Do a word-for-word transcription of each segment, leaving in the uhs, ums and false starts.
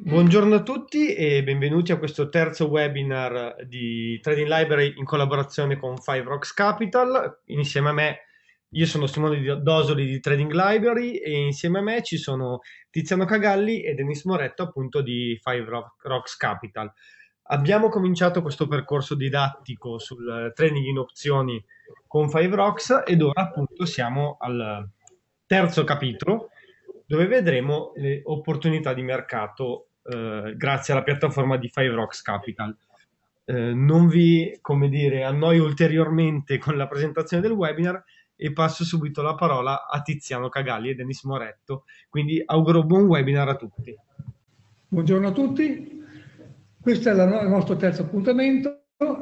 Buongiorno a tutti e benvenuti a questo terzo webinar di Trading Library in collaborazione con Five Rocks Capital. Insieme a me, io sono Simone Di- Dosoli di Trading Library e insieme a me ci sono Tiziano Cagalli e Denis Moretto appunto di Five Rock- Rocks Capital. Abbiamo cominciato questo percorso didattico sul trading in opzioni con Five Rocks ed ora appunto siamo al terzo capitolo dove vedremo le opportunità di mercato eh, grazie alla piattaforma di Five Rocks Capital. Eh, non vi, come dire, annoio ulteriormente con la presentazione del webinar e passo subito la parola a Tiziano Cagalli e Denis Moretto. Quindi auguro buon webinar a tutti. Buongiorno a tutti, questo è la no- il nostro terzo appuntamento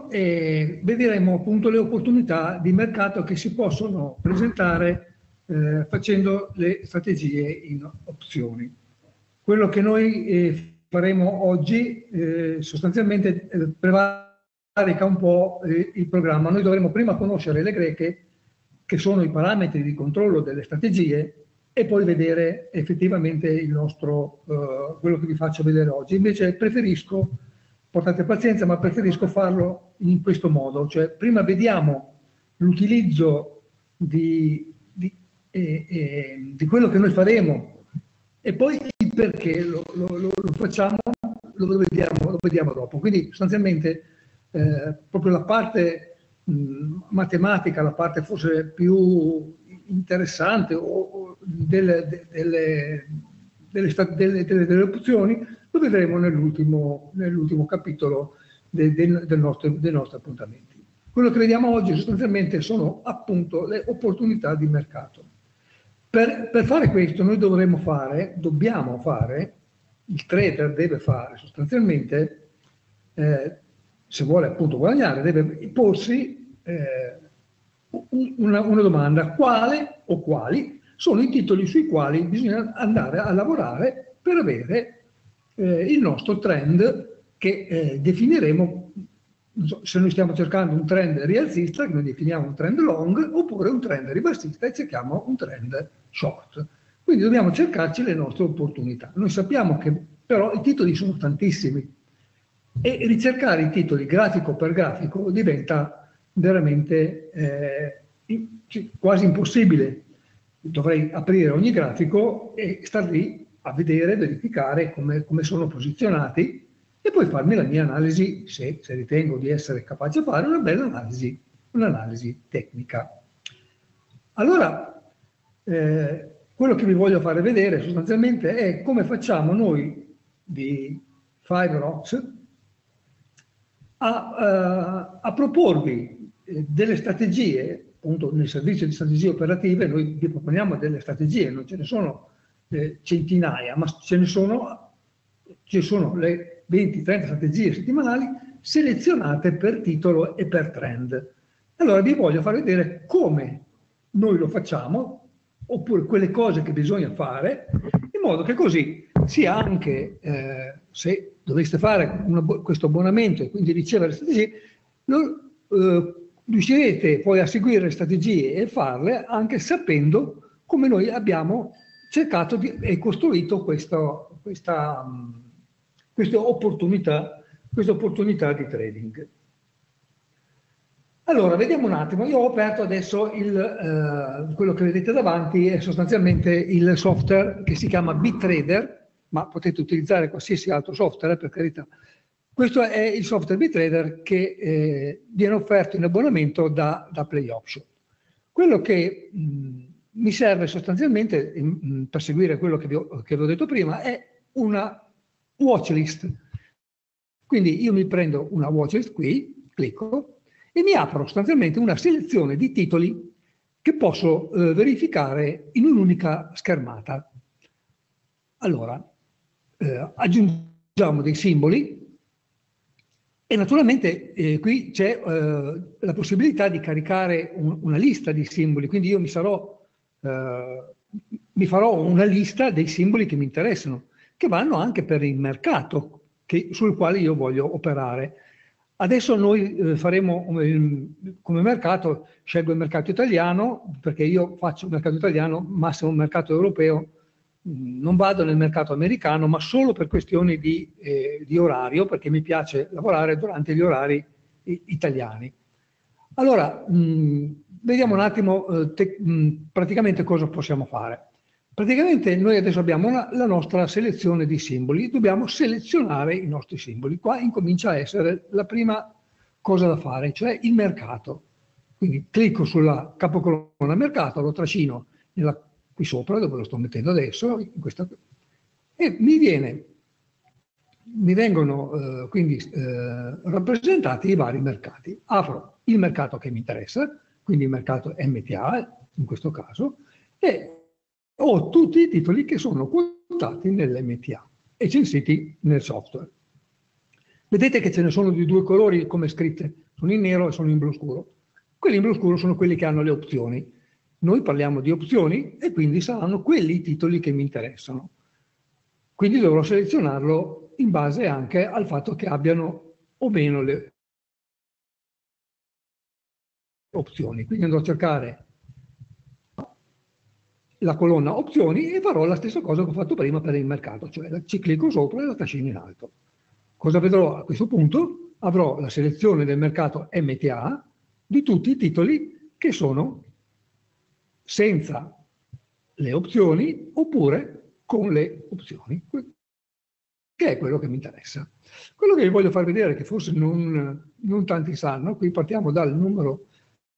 e vedremo appunto le opportunità di mercato che si possono presentare eh, facendo le strategie in opzioni. Quello che noi eh, faremo oggi eh, sostanzialmente eh, prevarica un po' eh, il programma. Noi dovremo prima conoscere le greche, che sono i parametri di controllo delle strategie, e poi vedere effettivamente il nostro, eh, quello che vi faccio vedere oggi. Invece preferisco, portate pazienza, ma preferisco farlo in questo modo, cioè prima vediamo l'utilizzo di, di, eh, eh, di quello che noi faremo e poi il perché lo, lo, lo, lo facciamo, lo vediamo, lo vediamo dopo. Quindi sostanzialmente eh, proprio la parte mh, matematica, la parte forse più interessante o, o delle, delle, delle, delle, delle, delle opzioni, lo vedremo nell'ultimo, nell'ultimo capitolo de, de, del nostro, dei nostri appuntamenti. Quello che vediamo oggi sostanzialmente sono appunto le opportunità di mercato. Per, per fare questo noi dovremo fare, dobbiamo fare, il trader deve fare sostanzialmente, eh, se vuole appunto guadagnare, deve porsi eh, una, una domanda: quale o quali sono i titoli sui quali bisogna andare a lavorare per avere eh, il nostro trend che eh, definiremo. Non so, se noi stiamo cercando un trend rialzista, noi definiamo un trend long, oppure un trend ribassista e cerchiamo un trend short. Quindi dobbiamo cercarci le nostre opportunità. Noi sappiamo che però i titoli sono tantissimi e ricercare i titoli grafico per grafico diventa veramente eh, quasi impossibile. Dovrei aprire ogni grafico e star lì a vedere, verificare come, come sono posizionati e poi farmi la mia analisi, se, se ritengo di essere capace di fare una bella analisi, un'analisi tecnica. Allora, eh, quello che vi voglio fare vedere sostanzialmente è come facciamo noi di Five Rocks a, uh, a proporvi eh, delle strategie, appunto nel servizio di strategie operative noi vi proponiamo delle strategie, non ce ne sono eh, centinaia, ma ce ne sono, ci sono le venti trenta strategie settimanali selezionate per titolo e per trend. Allora vi voglio far vedere come noi lo facciamo, oppure quelle cose che bisogna fare, in modo che così sia anche, eh, se doveste fare una, questo abbonamento e quindi ricevere strategie, lo, eh, riuscirete poi a seguire le strategie e farle anche sapendo come noi abbiamo cercato di, e costruito questo, questa, questa, opportunità, questa opportunità di trading. Allora, vediamo un attimo. Io ho aperto adesso il, eh, quello che vedete davanti è sostanzialmente il software che si chiama BitTrader, ma potete utilizzare qualsiasi altro software, per carità. Questo è il software BitTrader che eh, viene offerto in abbonamento da, da PlayOption. Quello che mh, mi serve sostanzialmente mh, per seguire quello che vi, ho, che vi ho detto prima è una watchlist. Quindi io mi prendo una watchlist qui, clicco, e mi apro sostanzialmente una selezione di titoli che posso eh, verificare in un'unica schermata. Allora, eh, aggiungiamo dei simboli e naturalmente eh, qui c'è eh, la possibilità di caricare un, una lista di simboli, quindi io mi, sarò, eh, mi farò una lista dei simboli che mi interessano, che vanno anche per il mercato che, sul quale io voglio operare. Adesso noi eh, faremo eh, come mercato, scelgo il mercato italiano, perché io faccio un mercato italiano, massimo un mercato europeo, non vado nel mercato americano, ma solo per questioni di, eh, di orario, perché mi piace lavorare durante gli orari eh, italiani. Allora, mh, vediamo un attimo eh, te, mh, praticamente cosa possiamo fare. Praticamente noi adesso abbiamo una, la nostra selezione di simboli, dobbiamo selezionare i nostri simboli. Qua incomincia a essere la prima cosa da fare, cioè il mercato. Quindi clicco sulla capocolonna mercato, lo trascino nella, qui sopra, dove lo sto mettendo adesso, in questa, e mi viene, mi vengono eh, quindi eh, rappresentati i vari mercati. Apro il mercato che mi interessa, quindi il mercato M T A in questo caso, e ho tutti i titoli che sono quotati nell'M T A e censiti nel software. Vedete che ce ne sono di due colori come scritte, sono in nero e sono in blu scuro. Quelli in blu scuro sono quelli che hanno le opzioni. Noi parliamo di opzioni e quindi saranno quelli i titoli che mi interessano. Quindi dovrò selezionarlo in base anche al fatto che abbiano o meno le opzioni. Quindi andrò a cercare la colonna opzioni e farò la stessa cosa che ho fatto prima per il mercato, cioè ci clicco sopra e la trascino in alto. Cosa vedrò a questo punto? Avrò la selezione del mercato M T A di tutti i titoli che sono senza le opzioni oppure con le opzioni, che è quello che mi interessa. Quello che vi voglio far vedere, che forse non, non tanti sanno, qui partiamo dal numero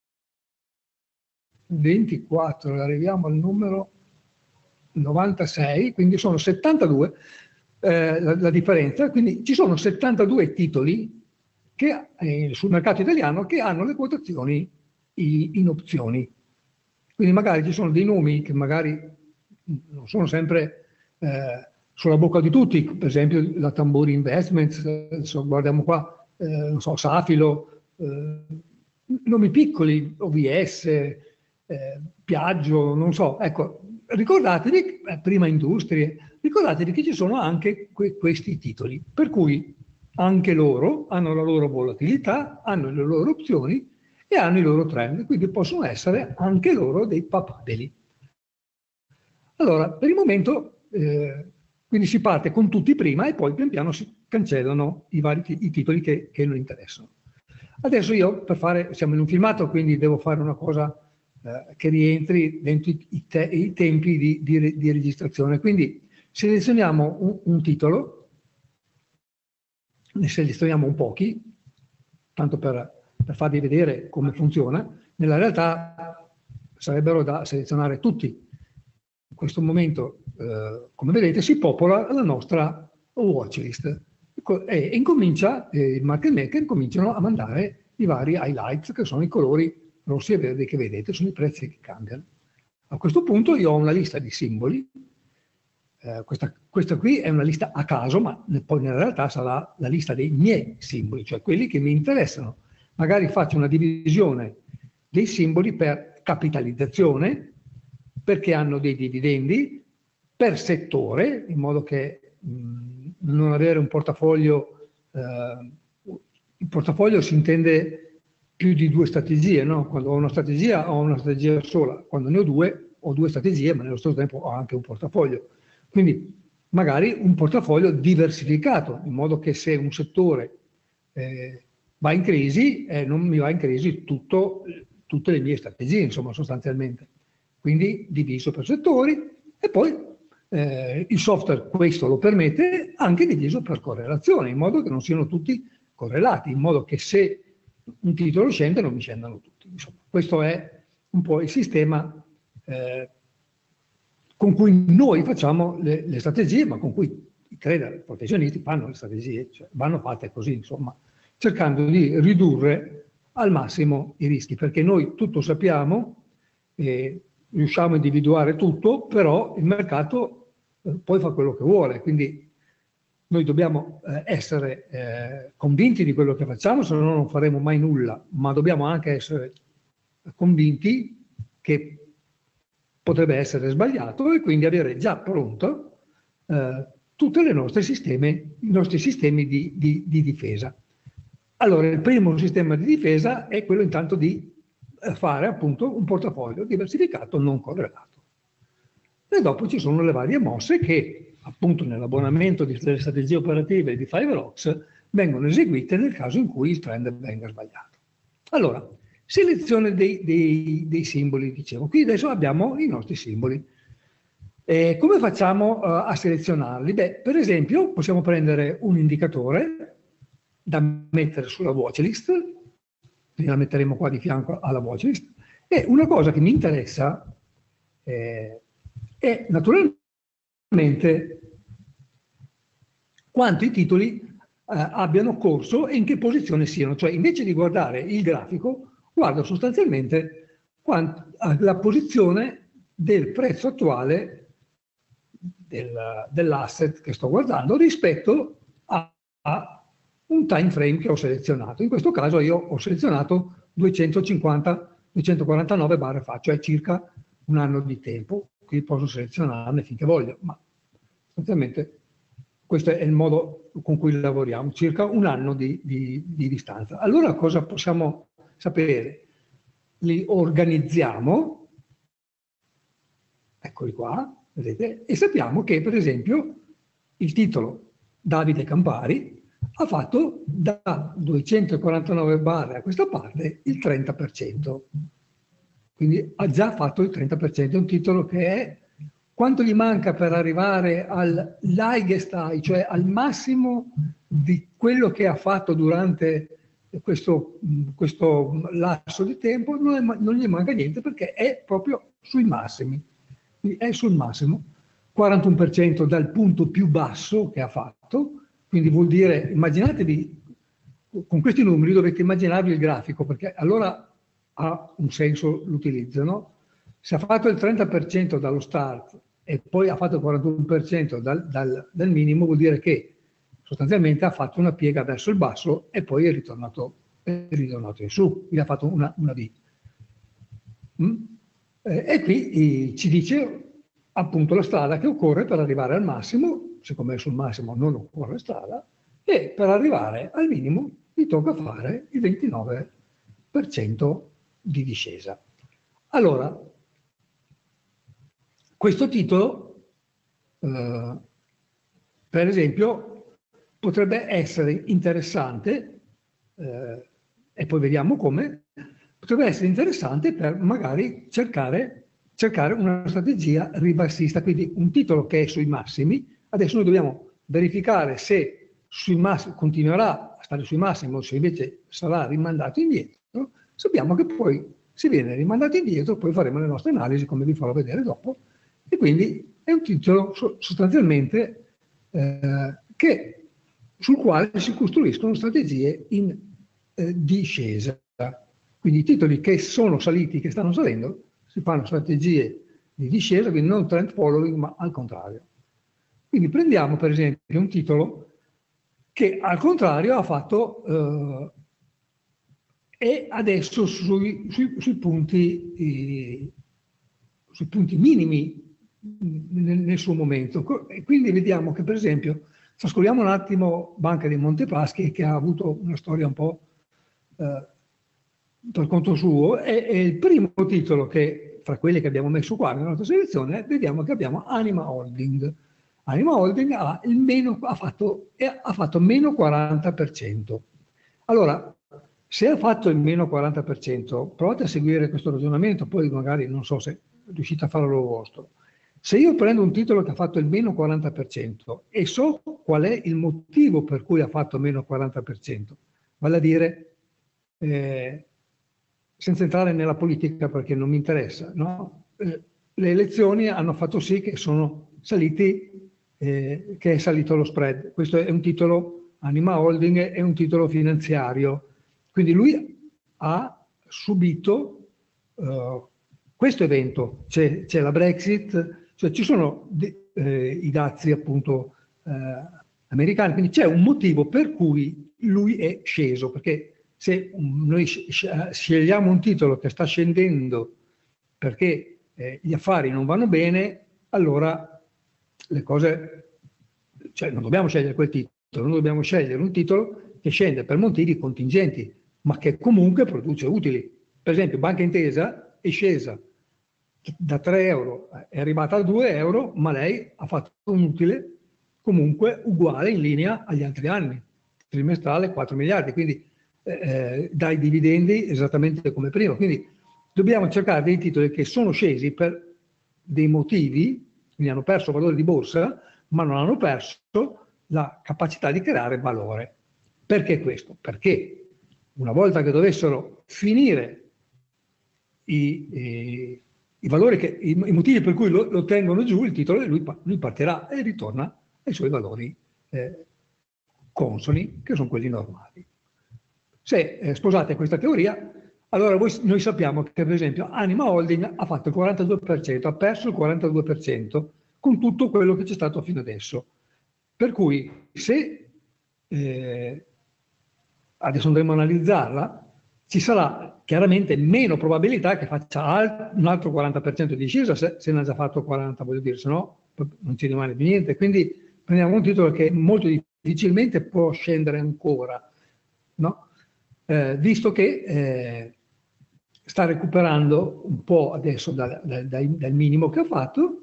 ventiquattro, arriviamo al numero novantasei, quindi sono settantadue eh, la, la differenza, quindi ci sono settantadue titoli che, eh, sul mercato italiano che hanno le quotazioni in, in opzioni. Quindi magari ci sono dei nomi che magari non sono sempre eh, sulla bocca di tutti, per esempio la Tamburi Investments, adesso guardiamo qua, eh, non so, Safilo, eh, nomi piccoli, O V S, eh, Piaggio, non so. Ecco, ricordatevi, eh, prima Industrie, ricordatevi che ci sono anche que questi titoli, per cui anche loro hanno la loro volatilità, hanno le loro opzioni e hanno i loro trend, quindi possono essere anche loro dei papabili. Allora, per il momento, eh, quindi si parte con tutti prima e poi pian piano si cancellano i vari i titoli che, che non interessano. Adesso io, per fare, siamo in un filmato, quindi devo fare una cosa eh, che rientri dentro i, i, te, i tempi di, di, di registrazione. Quindi selezioniamo un, un titolo, ne selezioniamo un pochi, tanto per per farvi vedere come funziona. Nella realtà sarebbero da selezionare tutti. In questo momento, eh, come vedete, si popola la nostra watchlist e incomincia, eh, il market maker cominciano a mandare i vari highlights, che sono i colori rossi e verdi che vedete, sono i prezzi che cambiano. A questo punto io ho una lista di simboli, eh, questa, questa qui è una lista a caso, ma poi nella realtà sarà la lista dei miei simboli, cioè quelli che mi interessano. Magari faccio una divisione dei simboli per capitalizzazione, perché hanno dei dividendi, per settore, in modo che mh, non avere un portafoglio, eh, il portafoglio si intende più di due strategie, no? Quando ho una strategia ho una strategia sola, quando ne ho due ho due strategie, ma nello stesso tempo ho anche un portafoglio. Quindi magari un portafoglio diversificato, in modo che se un settore eh, va in crisi, eh, non mi va in crisi tutto, tutte le mie strategie, insomma, sostanzialmente. Quindi diviso per settori e poi eh, il software questo lo permette, anche diviso per correlazione, in modo che non siano tutti correlati, in modo che se un titolo scende non mi scendano tutti. Insomma, questo è un po' il sistema eh, con cui noi facciamo le, le strategie, ma con cui i trader, i professionisti fanno le strategie, cioè vanno fatte così, insomma, cercando di ridurre al massimo i rischi, perché noi tutto sappiamo, eh, riusciamo a individuare tutto, però il mercato eh, poi fa quello che vuole, quindi noi dobbiamo eh, essere eh, convinti di quello che facciamo, se no non faremo mai nulla, ma dobbiamo anche essere convinti che potrebbe essere sbagliato e quindi avere già pronto eh, tutti i nostri sistemi, i nostri sistemi di, di, di difesa. Allora, il primo sistema di difesa è quello intanto di fare appunto un portafoglio diversificato non correlato. E dopo ci sono le varie mosse che, appunto, nell'abbonamento delle strategie operative di FiveRocks vengono eseguite nel caso in cui il trend venga sbagliato. Allora, selezione dei, dei, dei simboli, dicevo. Qui adesso abbiamo i nostri simboli. E come facciamo uh, a selezionarli? Beh, per esempio, possiamo prendere un indicatore da mettere sulla watchlist, quindi la metteremo qua di fianco alla watchlist, e una cosa che mi interessa eh, è naturalmente quanto i titoli eh, abbiano corso e in che posizione siano. Cioè, invece di guardare il grafico, guardo sostanzialmente quant- la posizione del prezzo attuale del, dell'asset che sto guardando rispetto a, a un time frame che ho selezionato. In questo caso io ho selezionato duecentocinquanta duecentoquarantanove barre fa, cioè circa un anno di tempo. Qui posso selezionarne finché voglio, ma sostanzialmente questo è il modo con cui lavoriamo, circa un anno di, di, di distanza. Allora cosa possiamo sapere? Li organizziamo, eccoli qua, vedete, e sappiamo che per esempio il titolo Davide Campari ha fatto da duecentoquarantanove barre a questa parte il trenta per cento. Quindi ha già fatto il trenta per cento, è un titolo che è quanto gli manca per arrivare al highest high, cioè al massimo di quello che ha fatto durante questo, questo lasso di tempo, non, è, non gli manca niente perché è proprio sui massimi. Quindi è sul massimo, quarantuno per cento dal punto più basso che ha fatto, quindi vuol dire, immaginatevi, con questi numeri dovete immaginarvi il grafico, perché allora ha un senso l'utilizzo, no? Se ha fatto il trenta per cento dallo start e poi ha fatto il quarantuno per cento dal, dal, dal minimo, vuol dire che sostanzialmente ha fatto una piega verso il basso e poi è ritornato, è ritornato in su, quindi ha fatto una, una V. Mm? Eh, e qui eh, ci dice appunto la strada che occorre per arrivare al massimo, siccome è sul massimo non occorre strada, e per arrivare al minimo gli tocca fare il ventinove per cento di discesa. Allora, questo titolo, eh, per esempio, potrebbe essere interessante, eh, e poi vediamo come, potrebbe essere interessante per magari cercare, cercare una strategia ribassista, quindi un titolo che è sui massimi. Adesso noi dobbiamo verificare se sui massimi, continuerà a stare sui massimi o se invece sarà rimandato indietro. Sappiamo che poi se viene rimandato indietro, poi faremo le nostre analisi, come vi farò vedere dopo, e quindi è un titolo sostanzialmente eh, che, sul quale si costruiscono strategie in eh, discesa. Quindi i titoli che sono saliti, che stanno salendo, si fanno strategie di discesa, quindi non trend following, ma al contrario. Quindi prendiamo per esempio un titolo che al contrario ha fatto eh, e adesso sui, sui, sui, punti, eh, sui punti minimi nel, nel suo momento. E quindi vediamo che per esempio, trascuriamo un attimo Banca dei Montepaschi, che ha avuto una storia un po' eh, per conto suo, è, è il primo titolo che, fra quelli che abbiamo messo qua nella nostra selezione, vediamo che abbiamo Anima Holding. Anima Holding ha, il meno, ha, fatto, ha fatto meno quaranta per cento. Allora, se ha fatto il meno quaranta per cento, provate a seguire questo ragionamento, poi magari non so se riuscite a farlo vostro. Se io prendo un titolo che ha fatto il meno quaranta per cento e so qual è il motivo per cui ha fatto meno quaranta per cento, vale a dire, eh, senza entrare nella politica perché non mi interessa, no? Eh, le elezioni hanno fatto sì che sono saliti, eh, che è salito lo spread. Questo è un titolo, Anima Holding è un titolo finanziario. Quindi lui ha subito uh, questo evento, c'è, c'è la Brexit, cioè ci sono de, eh, i dazi appunto eh, americani, quindi c'è un motivo per cui lui è sceso, perché se noi scegliamo un titolo che sta scendendo perché eh, gli affari non vanno bene, allora le cose, cioè non dobbiamo scegliere quel titolo, non dobbiamo scegliere un titolo che scende per motivi contingenti, ma che comunque produce utili. Per esempio, Banca Intesa è scesa da tre euro è arrivata a due euro, ma lei ha fatto un utile comunque uguale in linea agli altri anni, trimestrale quattro miliardi, quindi eh, dai dividendi esattamente come prima. Quindi dobbiamo cercare dei titoli che sono scesi per dei motivi, quindi hanno perso valore di borsa, ma non hanno perso la capacità di creare valore. Perché questo? Perché una volta che dovessero finire i, i, i valori, che, i, i motivi per cui lo, lo tengono giù, il titolo, lui, lui partirà e ritorna ai suoi valori eh, consoni, che sono quelli normali. Se eh, sposate questa teoria, allora voi, noi sappiamo che per esempio Anima Holding ha fatto il quarantadue per cento, ha perso il quarantadue per cento con tutto quello che c'è stato fino adesso. Per cui se eh, adesso andremo a analizzarla, ci sarà chiaramente meno probabilità che faccia un altro quaranta per cento di discesa se, se ne ha già fatto quaranta, voglio dire, se no non ci rimane più niente. Quindi prendiamo un titolo che molto difficilmente può scendere ancora, no? Eh, visto che eh, sta recuperando un po' adesso da, da, da, dal minimo che ha fatto,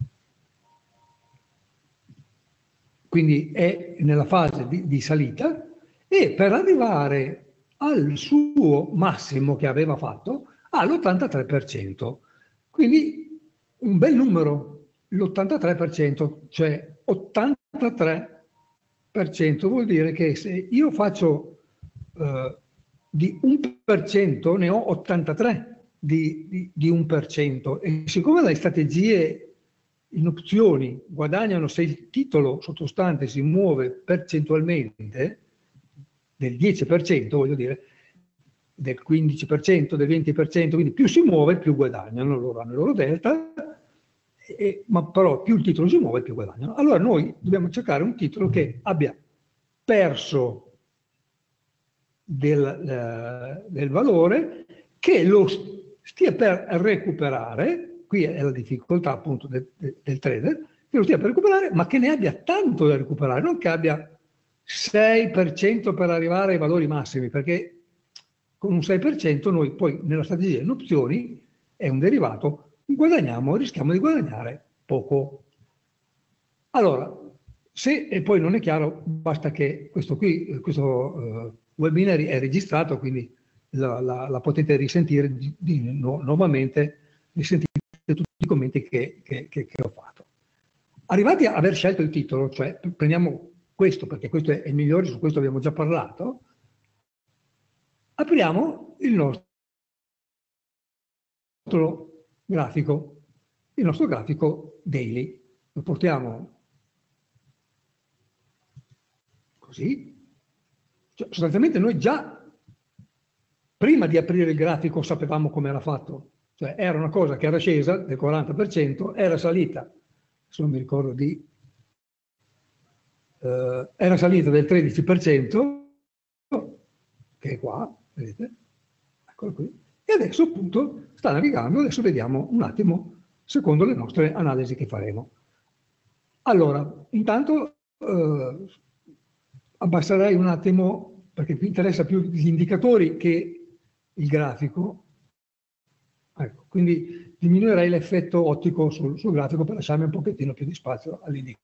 quindi è nella fase di, di salita, e per arrivare al suo massimo che aveva fatto ha l'ottantatré per cento. Quindi un bel numero, l'ottantatré per cento, cioè ottantatré per cento vuol dire che se io faccio eh, di un per cento ne ho ottantatré di, di, di un per cento, e siccome le strategie in opzioni guadagnano se il titolo sottostante si muove percentualmente del dieci per cento, voglio dire, del quindici per cento, del venti per cento, quindi più si muove più guadagnano, loro hanno il loro delta, e, ma però più il titolo si muove più guadagnano. Allora noi dobbiamo cercare un titolo che abbia perso del, eh, del valore, che lo stia per recuperare. Qui è la difficoltà appunto del, del trader, che lo stia per recuperare, ma che ne abbia tanto da recuperare, non che abbia sei per cento per arrivare ai valori massimi, perché con un sei per cento noi poi nella strategia in opzioni è un derivato, guadagniamo, rischiamo di guadagnare poco. Allora, se e poi non è chiaro, basta che questo qui, questo uh, webinar è registrato, quindi la, la, la potete risentire di, di, no, nuovamente, risentite tutti i commenti che, che, che, che ho fatto. Arrivati a aver scelto il titolo, cioè prendiamo questo perché questo è il migliore, su questo abbiamo già parlato, apriamo il nostro grafico, il nostro grafico daily, lo portiamo così, cioè, sostanzialmente noi già prima di aprire il grafico sapevamo come era fatto, cioè era una cosa che era scesa del quaranta per cento, era salita, adesso non mi ricordo di, eh, era salita del tredici per cento, che è qua, vedete, eccolo qui, e adesso appunto sta navigando, adesso vediamo un attimo secondo le nostre analisi che faremo. Allora, intanto eh, abbasserei un attimo, perché mi interessa più gli indicatori che il grafico, ecco, quindi diminuirei l'effetto ottico sul, sul grafico per lasciarmi un pochettino più di spazio all'indicatore.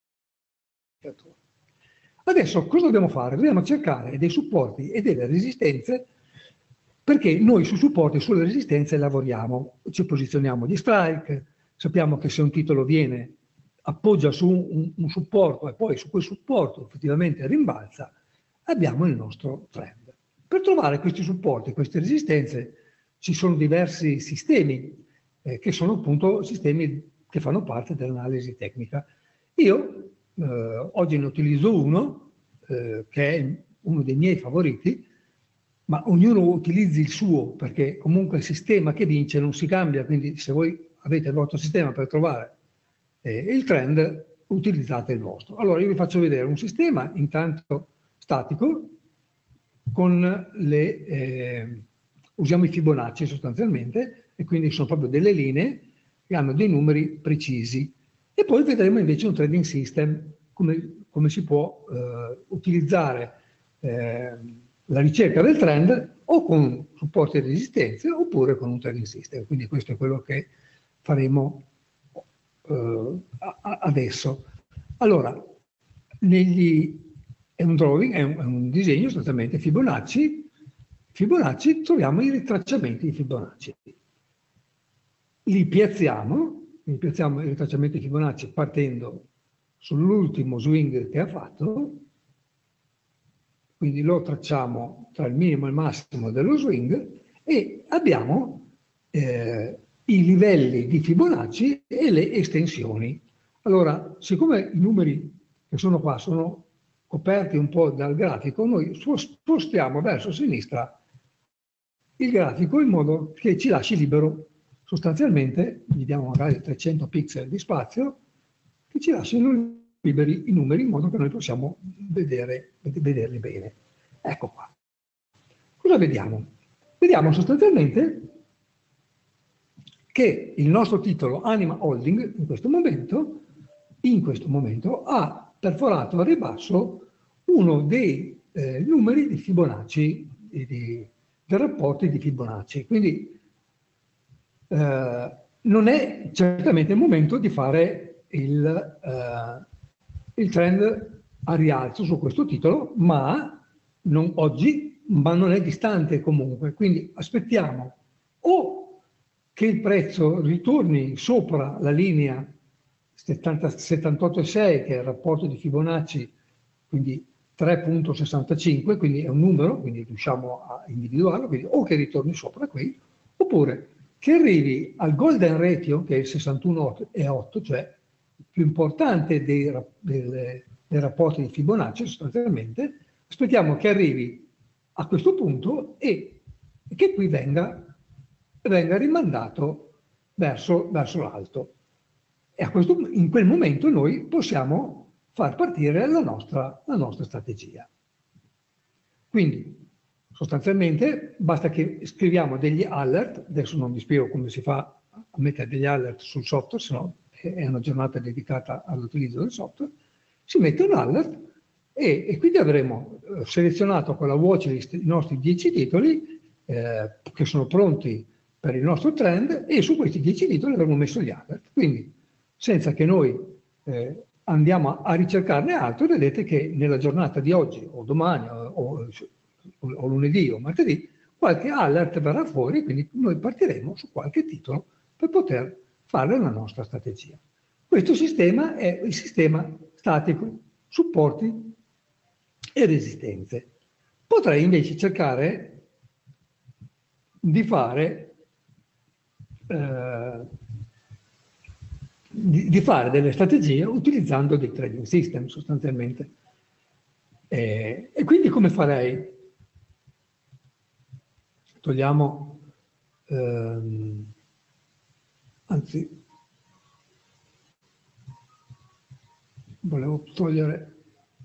Adesso cosa dobbiamo fare? Dobbiamo cercare dei supporti e delle resistenze, perché noi sui supporti e sulle resistenze lavoriamo, ci posizioniamo di strike, sappiamo che se un titolo viene, appoggia su un, un supporto e poi su quel supporto effettivamente rimbalza, abbiamo il nostro trend. Per trovare questi supporti, queste resistenze, ci sono diversi sistemi, eh, che sono appunto sistemi che fanno parte dell'analisi tecnica. Io eh, oggi ne utilizzo uno, eh, che è uno dei miei favoriti, ma ognuno utilizzi il suo, perché comunque il sistema che vince non si cambia, quindi se voi avete il vostro sistema per trovare eh, il trend, utilizzate il vostro. Allora io vi faccio vedere un sistema intanto statico, con le, eh, usiamo i Fibonacci sostanzialmente, e quindi sono proprio delle linee che hanno dei numeri precisi. E poi vedremo invece un trading system, come, come si può eh, utilizzare eh, la ricerca del trend o con supporti e resistenze oppure con un trading system. Quindi questo è quello che faremo eh, adesso. Allora, negli, è un drawing, è un, è un disegno sostanzialmente Fibonacci. Fibonacci, troviamo i ritracciamenti di Fibonacci. Li piazziamo, li piazziamo i ritracciamenti di Fibonacci partendo sull'ultimo swing che ha fatto, quindi lo tracciamo tra il minimo e il massimo dello swing e abbiamo eh, i livelli di Fibonacci e le estensioni. Allora, siccome i numeri che sono qua sono coperti un po' dal grafico, noi spostiamo verso sinistra il grafico in modo che ci lasci libero. Sostanzialmente gli diamo magari trecento pixel di spazio che ci lasciano liberi i numeri in modo che noi possiamo vedere, vederli bene. Ecco qua. Cosa vediamo? Vediamo sostanzialmente che il nostro titolo Anima Holding in questo momento, in questo momento ha perforato al ribasso uno dei eh, numeri di Fibonacci, di, di, dei rapporti di Fibonacci. Quindi eh, non è certamente il momento di fare il, eh, il trend a rialzo su questo titolo, ma non oggi, ma non è distante comunque. Quindi aspettiamo o che il prezzo ritorni sopra la linea settantotto virgola sei, che è il rapporto di Fibonacci, quindi tre virgola sessantacinque, quindi è un numero, quindi riusciamo a individuarlo, quindi o che ritorni sopra qui, oppure che arrivi al golden ratio, che è il sessantuno virgola otto, cioè il più importante dei, dei, dei rapporti di Fibonacci sostanzialmente, aspettiamo che arrivi a questo punto e che qui venga, venga rimandato verso, verso l'alto. E a questo, in quel momento noi possiamo far partire la nostra, la nostra strategia. Quindi sostanzialmente basta che scriviamo degli alert, adesso non vi spiego come si fa a mettere degli alert sul software, se no è una giornata dedicata all'utilizzo del software, si mette un alert e, e quindi avremo eh, selezionato con la watchlist i nostri dieci titoli eh, che sono pronti per il nostro trend e su questi dieci titoli avremo messo gli alert. Quindi senza che noi eh, andiamo a, a ricercarne altro, vedete che nella giornata di oggi o domani o, o, o lunedì o martedì qualche alert verrà fuori, quindi noi partiremo su qualche titolo per poter fare la nostra strategia. Questo sistema è il sistema statico, supporti e resistenze. Potrei invece cercare di fare eh, di, di fare delle strategie utilizzando dei trading system sostanzialmente. E, e quindi come farei? Togliamo, ehm, anzi, volevo togliere,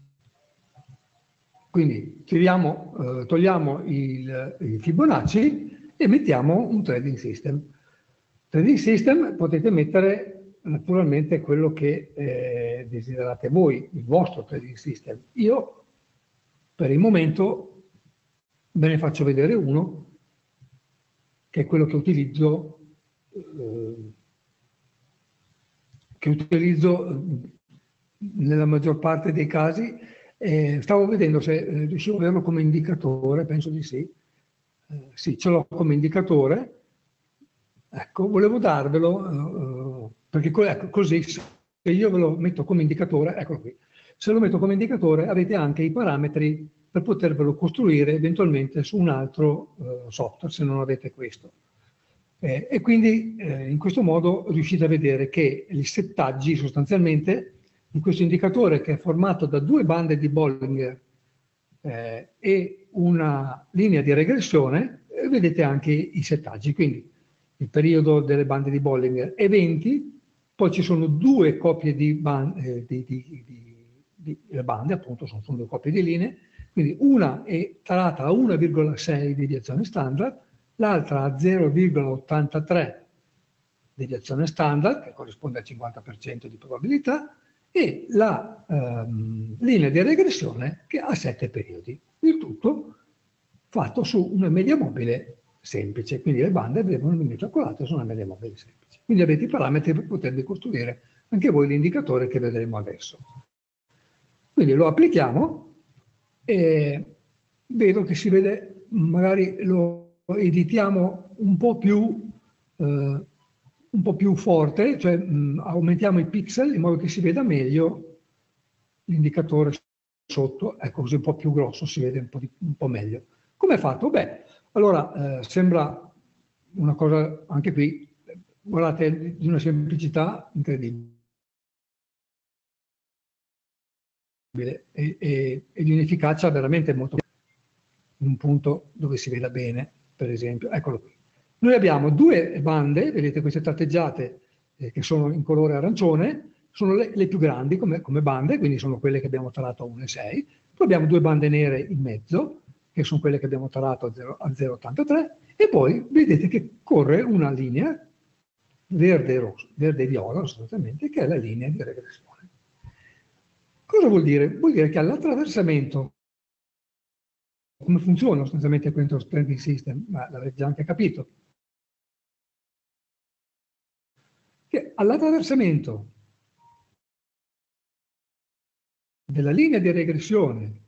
quindi tiriamo, eh, togliamo il, il Fibonacci e mettiamo un trading system. Trading system potete mettere naturalmente quello che eh, desiderate voi, il vostro trading system. Io per il momento ve ne faccio vedere uno, che è quello che utilizzo, eh, che utilizzo nella maggior parte dei casi. Eh, stavo vedendo se eh, riuscivo a averlo come indicatore, penso di sì. Eh, sì, ce l'ho come indicatore. Ecco, volevo darvelo, eh, perché co ecco, così se io ve lo metto come indicatore, eccolo qui, se lo metto come indicatore avete anche i parametri per potervelo costruire eventualmente su un altro eh, software, se non avete questo. Eh, e quindi eh, in questo modo riuscite a vedere che i settaggi sostanzialmente in questo indicatore, che è formato da due bande di Bollinger eh, e una linea di regressione, eh, vedete anche i settaggi. Quindi il periodo delle bande di Bollinger è venti, poi ci sono due coppie di, ban eh, di, di, di, di bande, appunto sono, sono due coppie di linee, quindi una è tarata a uno virgola sei deviazione standard, l'altra a zero virgola ottantatré deviazione standard, che corrisponde al cinquanta per cento di probabilità, e la ehm, linea di regressione che ha sette periodi. Il tutto fatto su una media mobile semplice, quindi le bande devono venire calcolate su una media mobile semplice. Quindi avete i parametri per potervi costruire anche voi l'indicatore che vedremo adesso. Quindi lo applichiamo e vedo che si vede, magari lo editiamo un po' più, eh, un po' più forte, cioè mh, aumentiamo i pixel in modo che si veda meglio l'indicatore sotto, ecco, così un po' più grosso, si vede un po', di, un po' meglio. Come è fatto? Beh, allora eh, sembra una cosa, anche qui, guardate, di una semplicità incredibile e, e, e di un'efficacia veramente molto, in un punto dove si veda bene, per esempio, eccolo qui. Noi abbiamo due bande, vedete queste tratteggiate eh, che sono in colore arancione, sono le, le più grandi come, come bande, quindi sono quelle che abbiamo tarato a uno virgola sei, poi abbiamo due bande nere in mezzo, che sono quelle che abbiamo tarato a zero virgola ottantatré, e poi vedete che corre una linea verde e rosso, verde e viola sostanzialmente, che è la linea di regressione. Cosa vuol dire? Vuol dire che all'attraversamento, come funziona sostanzialmente questo trending system, ma l'avete già anche capito, che all'attraversamento della linea di regressione,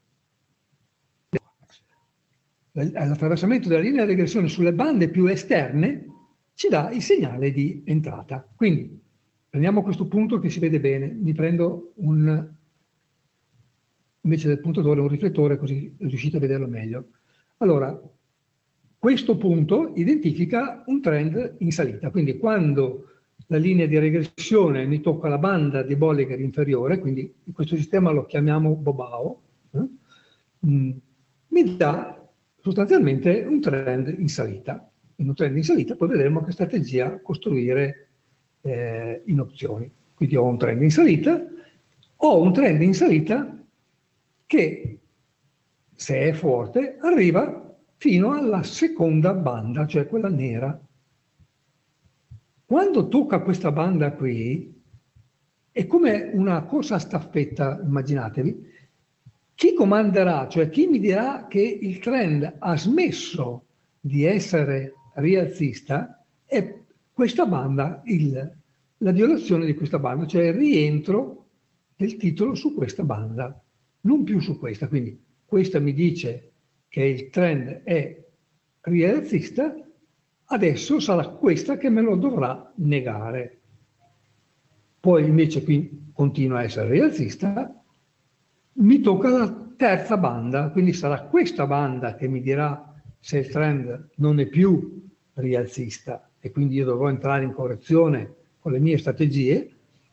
all'attraversamento della linea di regressione sulle bande più esterne, ci dà il segnale di entrata. Quindi prendiamo questo punto che si vede bene, mi prendo un, invece del puntatore, un riflettore, così riuscite a vederlo meglio. Allora, questo punto identifica un trend in salita, quindi quando la linea di regressione mi tocca la banda di Bollinger inferiore, quindi in questo sistema lo chiamiamo Bobao, eh? mm, mi dà sostanzialmente un trend in salita. In un trend in salita poi vedremo che strategia costruire eh, in opzioni. Quindi ho un trend in salita, ho un trend in salita che, se è forte, arriva fino alla seconda banda, cioè quella nera. Quando tocca questa banda qui, è come una corsa a staffetta, immaginatevi, chi comanderà, cioè chi mi dirà che il trend ha smesso di essere rialzista, è questa banda, il, la violazione di questa banda, cioè il rientro del titolo su questa banda, non più su questa. Quindi questa mi dice che il trend è rialzista, adesso sarà questa che me lo dovrà negare. Poi invece qui continua a essere rialzista, mi tocca la terza banda, quindi sarà questa banda che mi dirà se il trend non è più rialzista e quindi io dovrò entrare in correzione con le mie strategie,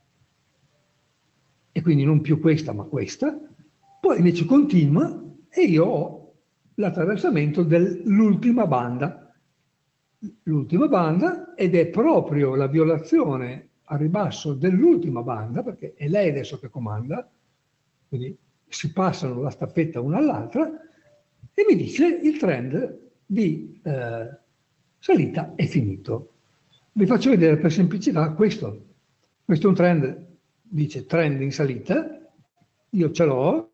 e quindi non più questa ma questa. Poi invece continua e io ho l'attraversamento dell'ultima banda. L'ultima banda, ed è proprio la violazione a ribasso dell'ultima banda, perché è lei adesso che comanda, quindi si passano la staffetta una all'altra, e mi dice il trend di eh, salita è finito. Vi faccio vedere per semplicità questo. Questo è un trend, dice trend in salita, io ce l'ho,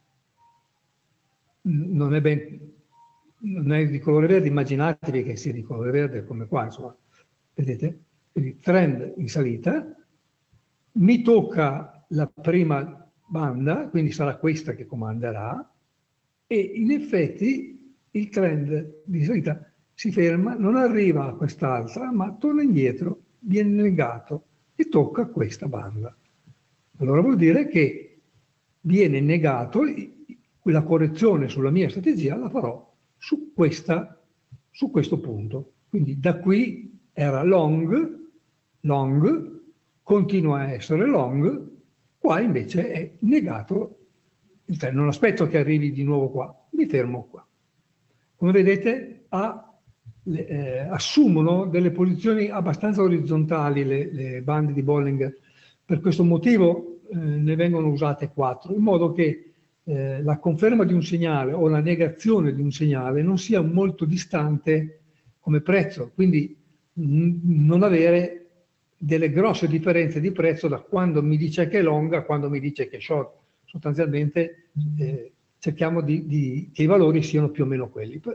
non è ben, non è di colore verde, immaginatevi che sia di colore verde come qua, insomma, vedete? Quindi trend in salita, mi tocca la prima banda, quindi sarà questa che comanderà, e in effetti il trend di salita si ferma, non arriva a quest'altra, ma torna indietro, viene negato e tocca questa banda. Allora vuol dire che viene negato, la correzione sulla mia strategia la farò su, questa, su questo punto. Quindi da qui era long, long, continua a essere long, qua invece è negato il trend. Non aspetto che arrivi di nuovo qua, mi fermo qua. Come vedete ha, le, eh, assumono delle posizioni abbastanza orizzontali le, le bande di Bollinger. Per questo motivo eh, ne vengono usate quattro, in modo che eh, la conferma di un segnale o la negazione di un segnale non sia molto distante come prezzo, quindi non avere delle grosse differenze di prezzo da quando mi dice che è long a quando mi dice che è short. Sostanzialmente eh, cerchiamo di, di, che i valori siano più o meno quelli.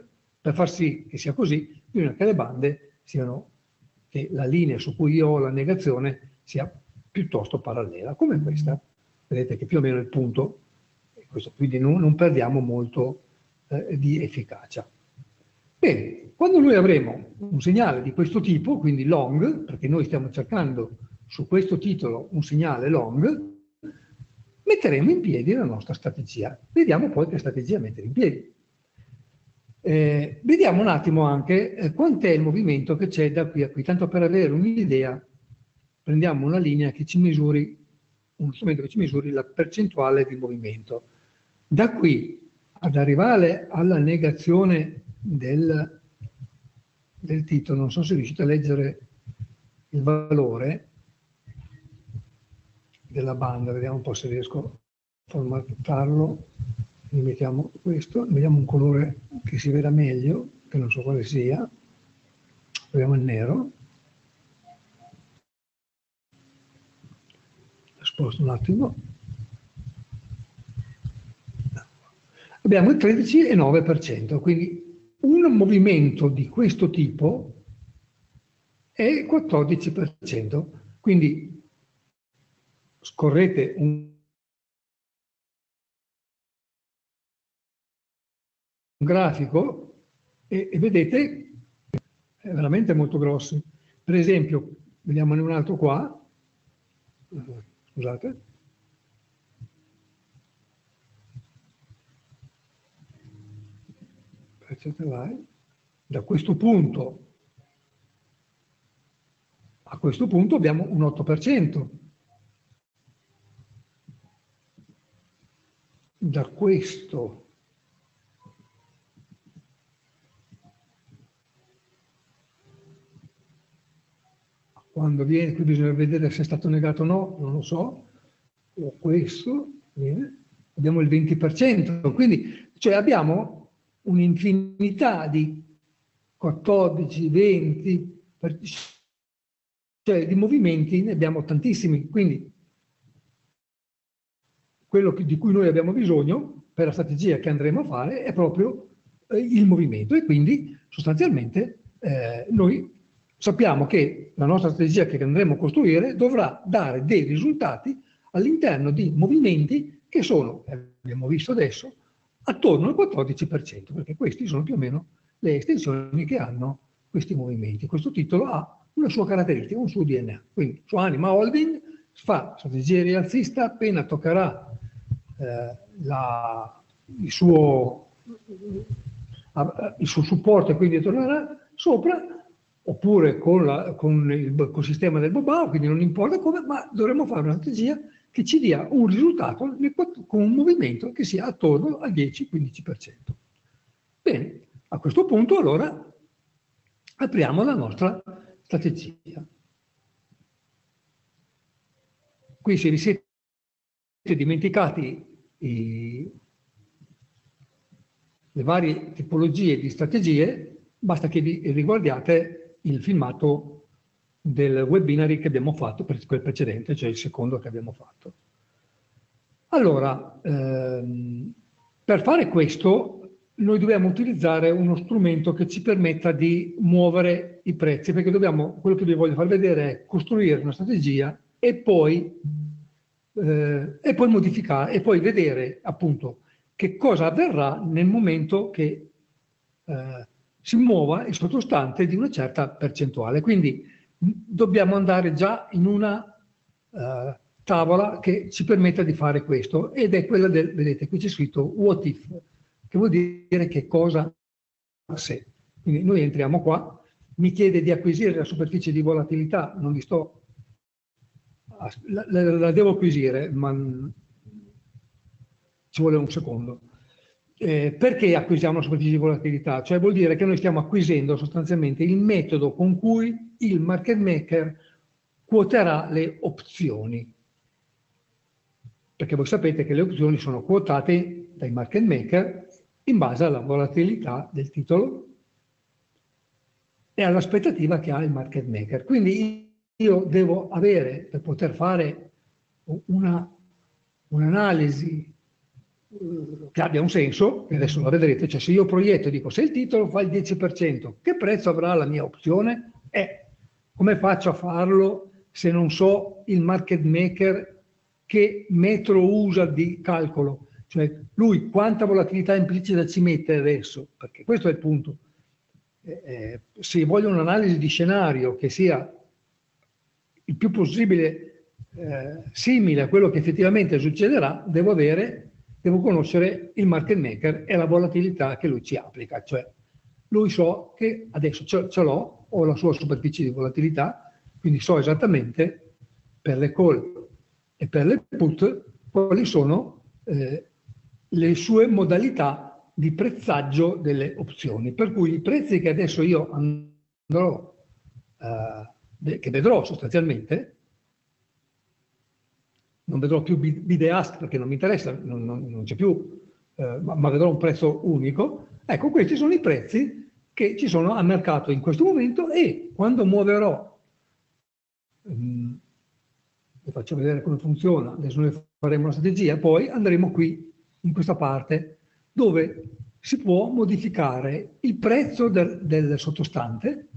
Per far sì che sia così, bisogna che le bande siano, che la linea su cui io ho la negazione sia piuttosto parallela, come questa. Vedete che più o meno il punto è questo, quindi non, non perdiamo molto eh, di efficacia. Bene, quando noi avremo un segnale di questo tipo, quindi long, perché noi stiamo cercando su questo titolo un segnale long, metteremo in piedi la nostra strategia. Vediamo poi che strategia mettere in piedi. Eh, vediamo un attimo anche eh, quant'è il movimento che c'è da qui a qui, tanto per avere un'idea, prendiamo una linea che ci misuri, uno strumento che ci misuri la percentuale di movimento. Da qui ad arrivare alla negazione del, del titolo, non so se riuscite a leggere il valore della banda, vediamo un po' se riesco a formattarlo. Quindi mettiamo questo, vediamo un colore che si veda meglio, che non so quale sia, proviamo il nero, sposto un attimo, abbiamo il tredici virgola nove per cento, quindi un movimento di questo tipo è il quattordici per cento, quindi scorrete un un grafico e, e vedete è veramente molto grossi. Per esempio, vediamone un altro qua, scusate, da questo punto a questo punto abbiamo un otto per cento. Da questo quando viene, qui bisogna vedere se è stato negato o no, non lo so, o questo, viene, abbiamo il venti per cento, quindi cioè abbiamo un'infinità di quattordici, venti, cioè di movimenti ne abbiamo tantissimi, quindi quello che, di cui noi abbiamo bisogno per la strategia che andremo a fare è proprio eh, il movimento e quindi sostanzialmente eh, noi sappiamo che la nostra strategia che andremo a costruire dovrà dare dei risultati all'interno di movimenti che sono, abbiamo visto adesso, attorno al quattordici per cento, perché questi sono più o meno le estensioni che hanno questi movimenti. Questo titolo ha una sua caratteristica, un suo D N A. Quindi su Anima Holding fa strategia rialzista, appena toccherà eh, la, il, suo, il suo supporto e quindi tornerà sopra, oppure con, la, con il col sistema del Bobao, quindi non importa come, ma dovremo fare una strategia che ci dia un risultato con un movimento che sia attorno al dieci quindici per cento. Bene, a questo punto allora apriamo la nostra strategia. Qui se vi siete dimenticati i, le varie tipologie di strategie, basta che vi riguardiate il filmato del webinar che abbiamo fatto, per quel precedente, cioè il secondo che abbiamo fatto. Allora, ehm, per fare questo noi dobbiamo utilizzare uno strumento che ci permetta di muovere i prezzi, perché dobbiamo, quello che vi voglio far vedere è costruire una strategia e poi, eh, e poi modificare, e poi vedere appunto che cosa avverrà nel momento che eh, si muova il sottostante di una certa percentuale. Quindi dobbiamo andare già in una uh, tavola che ci permetta di fare questo, ed è quella del, vedete qui c'è scritto what if, che vuol dire che cosa se. Quindi noi entriamo qua, mi chiede di acquisire la superficie di volatilità, non vi sto, la, la, la devo acquisire, ma ci vuole un secondo. Eh, perché acquisiamo la superficie di volatilità? Cioè vuol dire che noi stiamo acquisendo sostanzialmente il metodo con cui il market maker quoterà le opzioni. Perché voi sapete che le opzioni sono quotate dai market maker in base alla volatilità del titolo e all'aspettativa che ha il market maker. Quindi io devo avere, per poter fare una, un'analisi che abbia un senso, e adesso lo vedrete, cioè se io proietto e dico se il titolo fa il dieci per cento, che prezzo avrà la mia opzione? Eh, come faccio a farlo se non so il market maker che metro usa di calcolo? Cioè lui quanta volatilità implicita ci mette adesso? Perché questo è il punto. Eh, eh, se voglio un'analisi di scenario che sia il più possibile eh, simile a quello che effettivamente succederà, devo avere, devo conoscere il market maker e la volatilità che lui ci applica. Cioè, lui so che adesso ce, ce l'ho, ho la sua superficie di volatilità, quindi so esattamente per le call e per le put quali sono eh, le sue modalità di prezzaggio delle opzioni. Per cui i prezzi che adesso io andrò, eh, che vedrò sostanzialmente, non vedrò più bid e ask perché non mi interessa, non, non, non c'è più, eh, ma, ma vedrò un prezzo unico. Ecco, questi sono i prezzi che ci sono al mercato in questo momento, e quando muoverò, ehm, vi faccio vedere come funziona, adesso noi faremo una strategia, poi andremo qui in questa parte dove si può modificare il prezzo del, del sottostante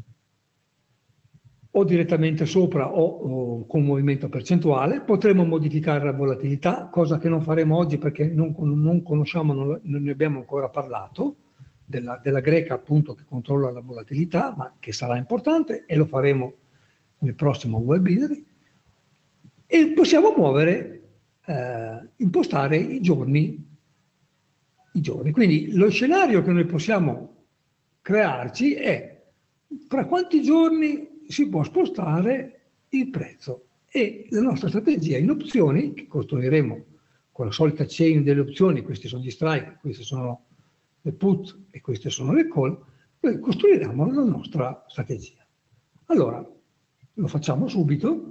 o direttamente sopra o, o con movimento percentuale. Potremo modificare la volatilità, cosa che non faremo oggi perché non, non conosciamo, non, non ne abbiamo ancora parlato, della, della greca appunto che controlla la volatilità, ma che sarà importante e lo faremo nel prossimo webinar. E possiamo muovere, eh, impostare i giorni, i giorni. Quindi lo scenario che noi possiamo crearci è fra quanti giorni si può spostare il prezzo, e la nostra strategia in opzioni, che costruiremo con la solita chain delle opzioni, questi sono gli strike, questi sono le put e queste sono le call, noi costruiremo la nostra strategia. Allora, lo facciamo subito.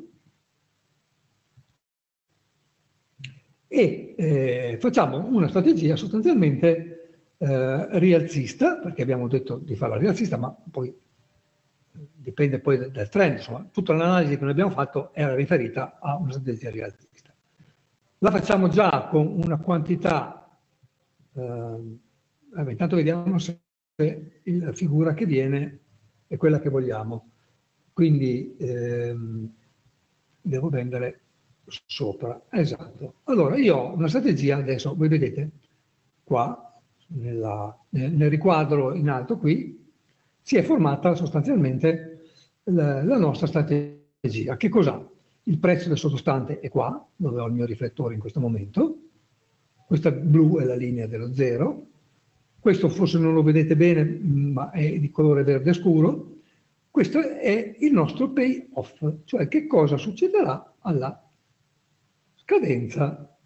E eh, facciamo una strategia sostanzialmente eh, rialzista, perché abbiamo detto di farla rialzista, ma poi dipende poi dal, dal trend. Insomma, tutta l'analisi che noi abbiamo fatto era riferita a una strategia rialzista. La facciamo già con una quantità, eh, vabbè, intanto vediamo se la figura che viene è quella che vogliamo. Quindi ehm, devo vendere sopra, esatto. Allora io ho una strategia, adesso voi vedete qua nella, nel, nel riquadro in alto qui si è formata sostanzialmente la, la nostra strategia. Che cos'ha? Il prezzo del sottostante è qua, dove ho il mio riflettore in questo momento. Questa blu è la linea dello zero, questo forse non lo vedete bene ma è di colore verde scuro. Questo è il nostro payoff, cioè che cosa succederà alla scadenza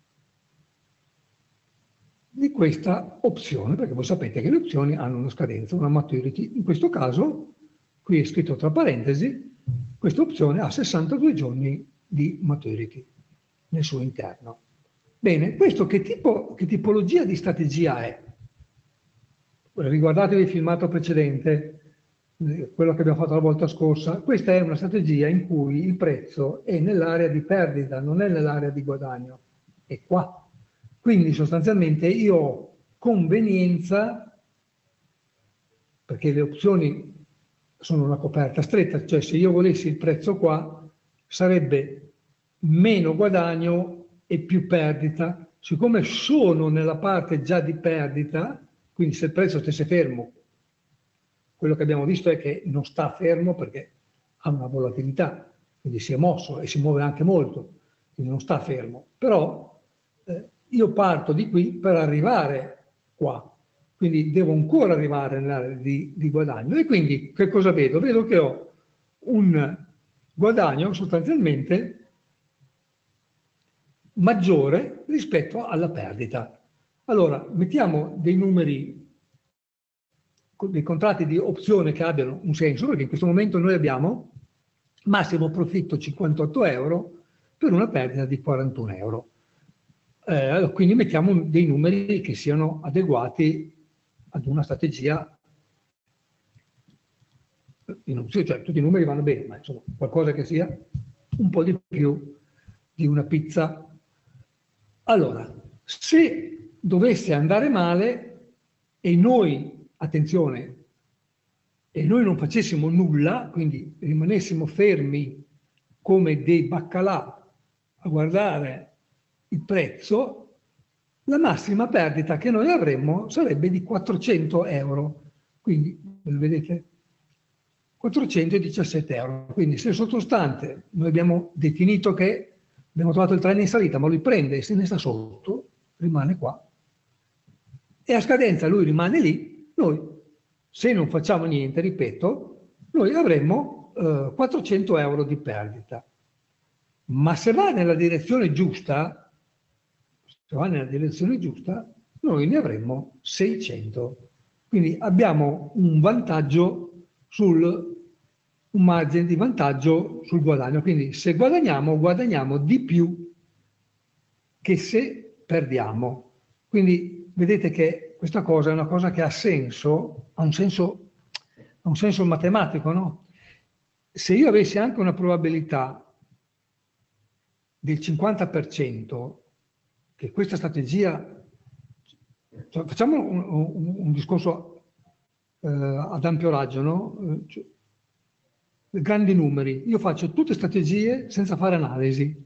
di questa opzione, perché voi sapete che le opzioni hanno una scadenza, una maturity. In questo caso, qui è scritto tra parentesi, questa opzione ha sessantadue giorni di maturity nel suo interno. Bene, questo che, tipo, che tipologia di strategia è? Riguardatevi il filmato precedente, quello che abbiamo fatto la volta scorsa. Questa è una strategia in cui il prezzo è nell'area di perdita, non è nell'area di guadagno, è qua. Quindi sostanzialmente io ho convenienza, perché le opzioni sono una coperta stretta, cioè se io volessi il prezzo qua sarebbe meno guadagno e più perdita. Siccome sono nella parte già di perdita, quindi se il prezzo stesse fermo, quello che abbiamo visto è che non sta fermo perché ha una volatilità, quindi si è mosso e si muove anche molto, quindi non sta fermo. Però eh, io parto di qui per arrivare qua, quindi devo ancora arrivare nell'area di, di guadagno. E quindi che cosa vedo? Vedo che ho un guadagno sostanzialmente maggiore rispetto alla perdita. Allora, mettiamo dei numeri, dei contratti di opzione che abbiano un senso, perché in questo momento noi abbiamo massimo profitto cinquantotto euro per una perdita di quarantuno euro. Eh, allora, quindi mettiamo dei numeri che siano adeguati ad una strategia in opzione, cioè tutti i numeri vanno bene, ma insomma qualcosa che sia un po' di più di una pizza. Allora, se dovesse andare male e noi, attenzione, e noi non facessimo nulla, quindi rimanessimo fermi come dei baccalà a guardare il prezzo, la massima perdita che noi avremmo sarebbe di quattrocento euro. Quindi, vedete, quattrocentodiciassette euro. Quindi se il sottostante, noi abbiamo definito che abbiamo trovato il treno in salita, ma lui prende e se ne sta sotto, rimane qua. E a scadenza lui rimane lì, noi, se non facciamo niente, ripeto, noi avremmo eh, quattrocento euro di perdita. Ma se va nella direzione giusta, se va nella direzione giusta, noi ne avremmo seicento. Quindi abbiamo un vantaggio sul, un margine di vantaggio sul guadagno. Quindi se guadagniamo, guadagniamo di più che se perdiamo. Quindi vedete che questa cosa è una cosa che ha senso, ha un senso, ha un senso matematico, no? Se io avessi anche una probabilità del cinquanta per cento che questa strategia, cioè facciamo un, un, un discorso eh, ad ampio raggio, no? Cioè, grandi numeri, io faccio tutte strategie senza fare analisi,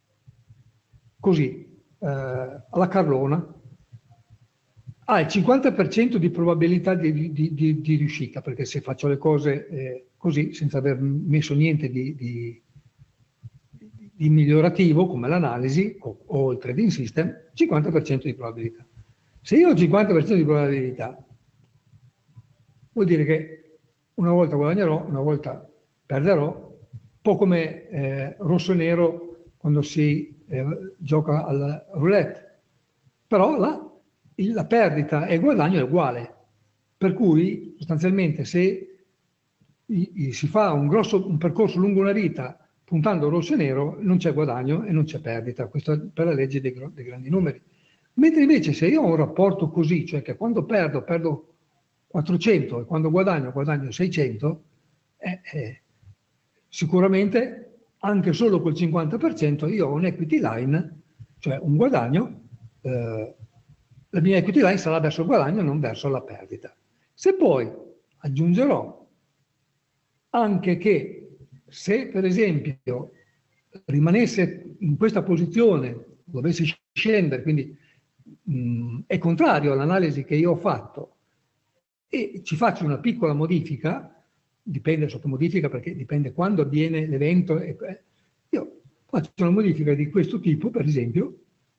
così, eh, alla carlona, ha il cinquanta per cento di probabilità di, di, di, di riuscita, perché se faccio le cose eh, così, senza aver messo niente di, di di migliorativo come l'analisi o, o il trading system, cinquanta per cento di probabilità. Se io ho il cinquanta per cento di probabilità, vuol dire che una volta guadagnerò, una volta perderò, un po' come eh, rosso e nero quando si eh, gioca al roulette. Però la, la perdita e il guadagno è uguale. Per cui sostanzialmente se i, i, si fa un, grosso, un percorso lungo una vita puntando rosso e nero, non c'è guadagno e non c'è perdita, questo è per la legge dei, dei grandi numeri. Mentre invece se io ho un rapporto così, cioè che quando perdo, perdo quattrocento e quando guadagno, guadagno seicento, eh, eh, sicuramente anche solo col cinquanta per cento io ho un equity line, cioè un guadagno, eh, la mia equity line sarà verso il guadagno e non verso la perdita. Se poi aggiungerò anche che se per esempio rimanesse in questa posizione, dovesse scendere, quindi mh, è contrario all'analisi che io ho fatto, e ci faccio una piccola modifica, dipende sotto modifica perché dipende quando avviene l'evento, io faccio una modifica di questo tipo, per esempio,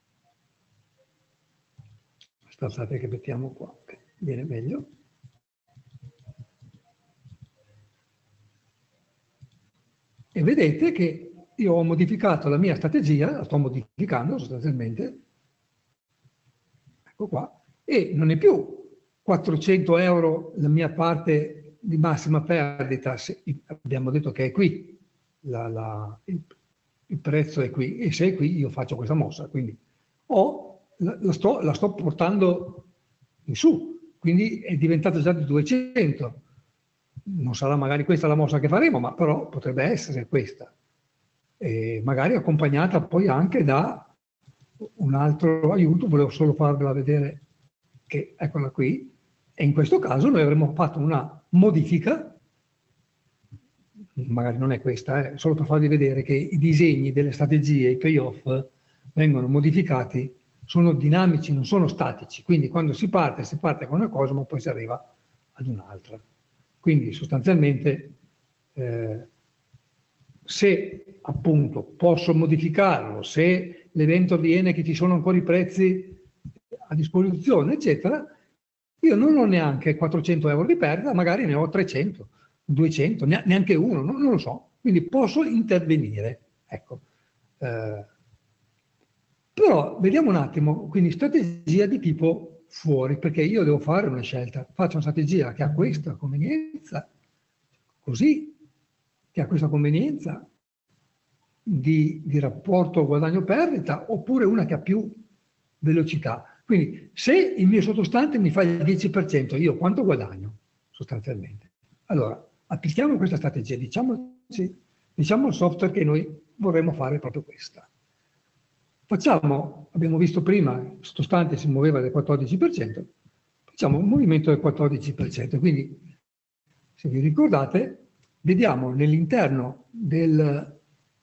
aspettate che mettiamo qua, okay, viene meglio. E vedete che io ho modificato la mia strategia, la sto modificando sostanzialmente, ecco qua, e non è più quattrocento euro la mia parte di massima perdita, se, abbiamo detto che è qui, la, la, il, il prezzo è qui, e se è qui io faccio questa mossa, quindi ho, la, la, sto, la sto portando in su, quindi è diventato già di duecento. Non sarà magari questa la mossa che faremo, ma però potrebbe essere questa. E magari accompagnata poi anche da un altro aiuto, volevo solo farvela vedere che eccola qui, e in questo caso noi avremmo fatto una modifica, magari non è questa, eh, solo per farvi vedere che i disegni delle strategie, i payoff, vengono modificati, sono dinamici, non sono statici, quindi quando si parte, si parte con una cosa, ma poi si arriva ad un'altra. Quindi sostanzialmente eh, se appunto posso modificarlo, se l'evento avviene che ci sono ancora i prezzi a disposizione, eccetera, io non ho neanche quattrocento euro di perdita, magari ne ho trecento, duecento, neanche uno, non, non lo so. Quindi posso intervenire. Ecco. Eh, però vediamo un attimo, quindi strategia di tipo fuori, perché io devo fare una scelta, faccio una strategia che ha questa convenienza, così, che ha questa convenienza di, di rapporto guadagno-perdita, oppure una che ha più velocità. Quindi se il mio sottostante mi fa il dieci per cento, io quanto guadagno sostanzialmente? Allora, applichiamo questa strategia, diciamo, diciamo al software che noi vorremmo fare proprio questa. facciamo, abbiamo visto prima, il sottostante si muoveva del quattordici per cento, facciamo un movimento del quattordici per cento. Quindi, se vi ricordate, vediamo nell'interno del,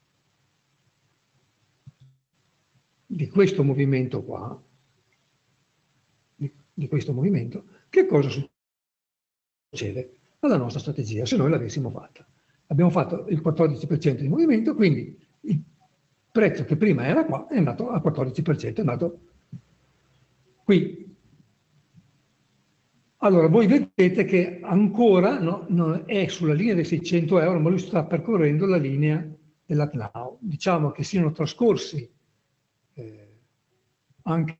di questo movimento qua, di, di questo movimento, che cosa succede alla nostra strategia se noi l'avessimo fatta. Abbiamo fatto il quattordici per cento di movimento, quindi il prezzo che prima era qua è andato al quattordici per cento, è andato qui. Allora, voi vedete che ancora no, non è sulla linea dei seicento euro, ma lui sta percorrendo la linea della T N A U. Diciamo che siano trascorsi eh, anche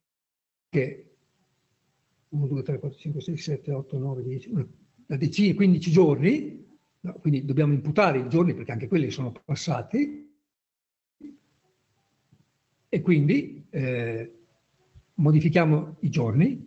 uno, due, tre, quattro, cinque, sei, sette, otto, nove, dieci, una decina, quindici giorni, no, quindi dobbiamo imputare i giorni perché anche quelli sono passati, e quindi eh, modifichiamo i giorni.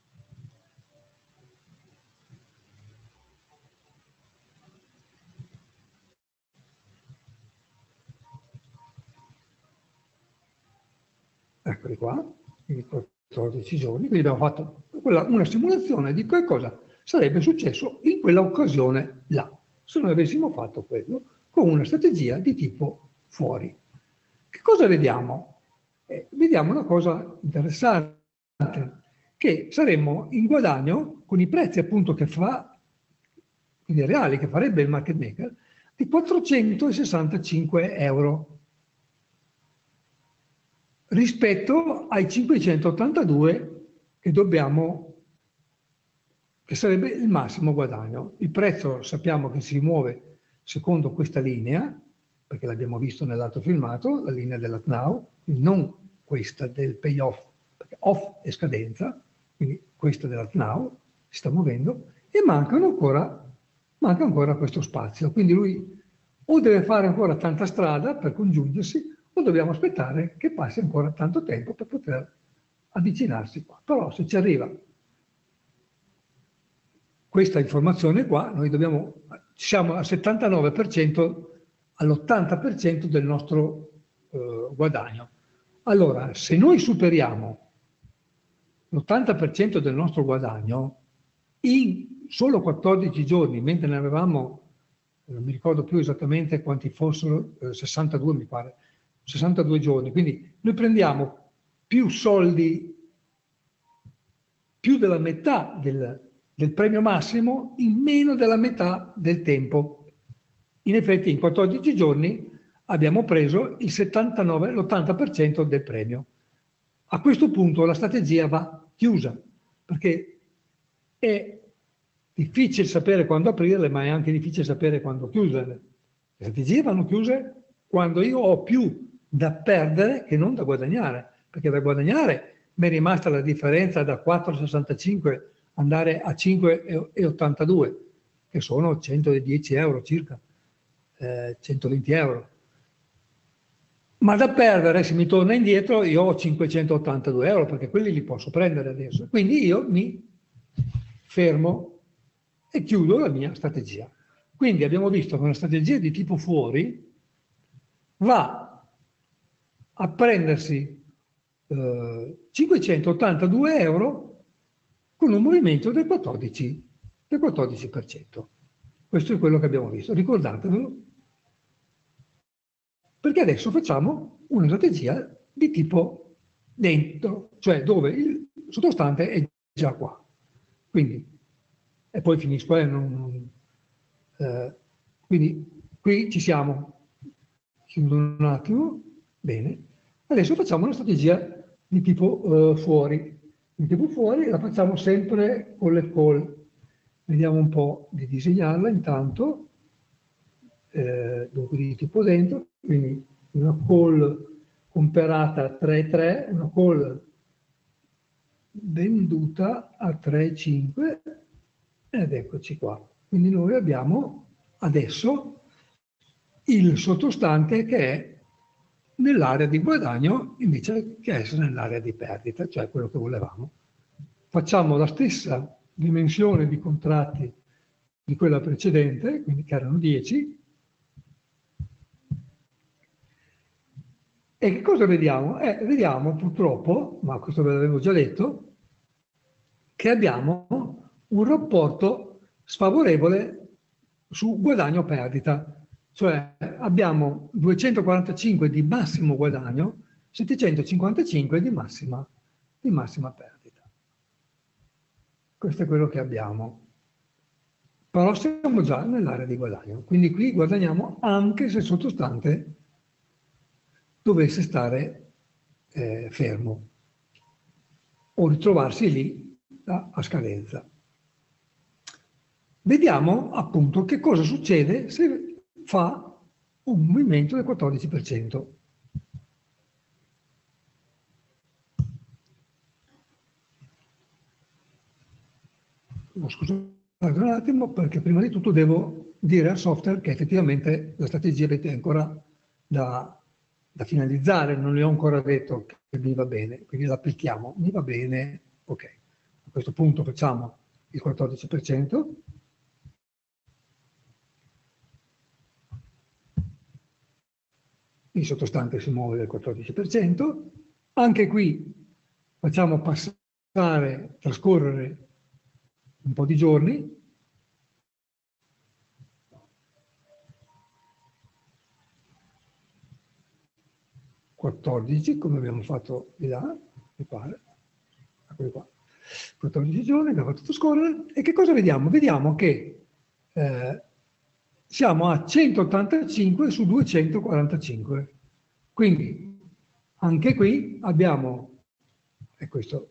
Eccoli qua, quindi quattordici giorni, quindi abbiamo fatto quella, una simulazione di che cosa sarebbe successo in quella occasione là, se noi avessimo fatto quello con una strategia di tipo fuori. Che cosa vediamo? Eh, vediamo una cosa interessante, che saremmo in guadagno con i prezzi appunto che fa, quindi reali, che farebbe il market maker, di quattrocentosessantacinque euro rispetto ai cinquecentottantadue che dobbiamo, che sarebbe il massimo guadagno. Il prezzo sappiamo che si muove secondo questa linea, perché l'abbiamo visto nell'altro filmato, la linea della T N A U, quindi non questa del payoff, perché off è scadenza, quindi questa della T N A U si sta muovendo, e mancano ancora, manca ancora questo spazio. Quindi lui o deve fare ancora tanta strada per congiungersi, o dobbiamo aspettare che passi ancora tanto tempo per poter avvicinarsi qua. Però se ci arriva questa informazione qua, noi dobbiamo, siamo al settantanove per cento, all'ottanta per cento del nostro eh, guadagno. Allora, se noi superiamo l'ottanta per cento del nostro guadagno in solo quattordici giorni, mentre ne avevamo, non mi ricordo più esattamente quanti fossero, eh, sessantadue mi pare, sessantadue giorni, quindi noi prendiamo più soldi, più della metà del, del premio massimo in meno della metà del tempo. In effetti in quattordici giorni abbiamo preso il settantanove, l'ottanta per cento del premio. A questo punto la strategia va chiusa, perché è difficile sapere quando aprirle, ma è anche difficile sapere quando chiuderle. Le strategie vanno chiuse quando io ho più da perdere che non da guadagnare, perché da guadagnare mi è rimasta la differenza da quattro virgola sessantacinque andare a cinque virgola ottantadue, che sono centodieci euro circa, eh, centoventi euro. Ma da perdere, se mi torna indietro, io ho cinquecentottantadue euro, perché quelli li posso prendere adesso. Quindi io mi fermo e chiudo la mia strategia. Quindi abbiamo visto che una strategia di tipo fuori va a prendersi eh, cinquecentottantadue euro con un movimento del quattordici, del quattordici per cento. Questo è quello che abbiamo visto. Ricordatevelo, perché adesso facciamo una strategia di tipo dentro, cioè dove il sottostante è già qua. Quindi, e poi finisco, eh, non, non, eh, quindi qui ci siamo. Chiudo un attimo, bene. Adesso facciamo una strategia di tipo eh, fuori. Di tipo fuori la facciamo sempre con le call. Vediamo un po' di disegnarla intanto. Eh, dunque di tipo dentro, quindi una call comperata a tre virgola tre, una call venduta a tre virgola cinque ed eccoci qua. Quindi noi abbiamo adesso il sottostante che è nell'area di guadagno invece che essere nell'area di perdita, cioè quello che volevamo. Facciamo la stessa dimensione di contratti di quella precedente, quindi che erano dieci, E che cosa vediamo? Eh, vediamo purtroppo, ma questo ve l'avevo già detto, che abbiamo un rapporto sfavorevole su guadagno-perdita. Cioè abbiamo duecentoquarantacinque di massimo guadagno, settecentocinquantacinque di massima, di massima perdita. Questo è quello che abbiamo. Però siamo già nell'area di guadagno, quindi qui guadagniamo anche se il sottostante dovesse stare eh, fermo o ritrovarsi lì a, a scadenza. Vediamo appunto che cosa succede se fa un movimento del quattordici per cento. Scusate un attimo, perché prima di tutto devo dire al software che effettivamente la strategia è ancora da, da finalizzare, non le ho ancora detto che mi va bene, quindi l'applichiamo, mi va bene, ok. A questo punto facciamo il quattordici per cento. Il sottostante si muove del quattordici per cento. Anche qui facciamo passare, trascorrere un po' di giorni. quattordici, come abbiamo fatto di là, mi pare. Eccoli qua. quattordici giorni, abbiamo fatto scorrere. E che cosa vediamo? Vediamo che eh, siamo a centottantacinque su duecentoquarantacinque. Quindi anche qui abbiamo, e questo,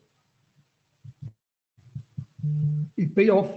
il payoff